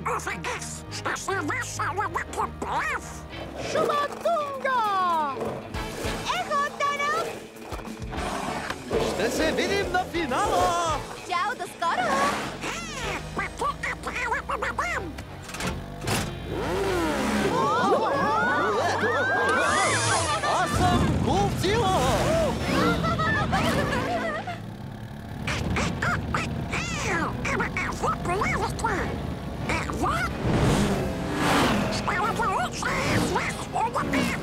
Ще се весела на поплав! Шуматунга! Ехо, Дана! Ще се видим на финала! Чао, до скоро! Пътека трябва да дадем! Аз съм Кулцила! Ама какво полава това? Какво? Става да уча, аз вас удобен!